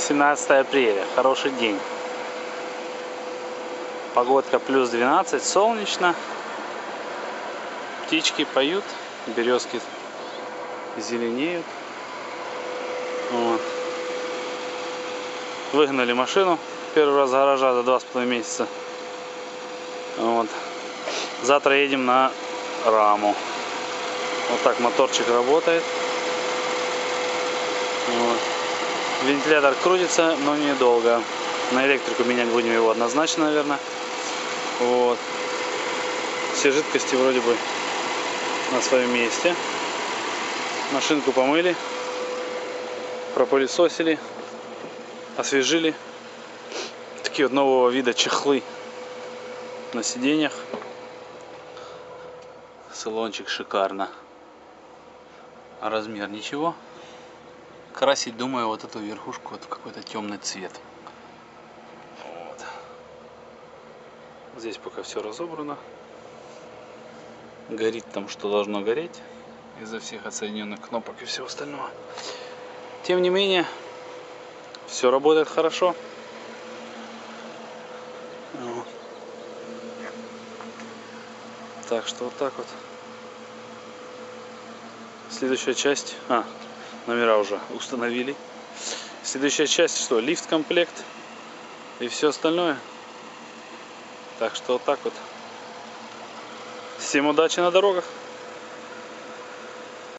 17 апреля, хороший день. Погодка плюс 12, солнечно. Птички поют, березки зеленеют. Вот. Выгнали машину первый раз с гаража за 2,5 месяца. Вот. Завтра едем на раму. Вот так моторчик работает. Вот. Вентилятор крутится, но недолго. На электрику менять будем его однозначно, наверное. Вот. Все жидкости вроде бы на своем месте. Машинку помыли, пропылесосили, освежили. Такие вот нового вида чехлы на сиденьях. Салончик шикарно. А размер ничего. Красить, думаю, вот эту верхушку вот в какой-то темный цвет. Вот. Здесь пока все разобрано. Горит там, что должно гореть. Из-за всех отсоединенных кнопок и всего остального. Тем не менее, все работает хорошо. Вот. Так что вот так вот. Следующая часть. Номера уже установили. Следующая часть что? Лифт комплект и все остальное. Так что вот так вот. Всем удачи на дорогах.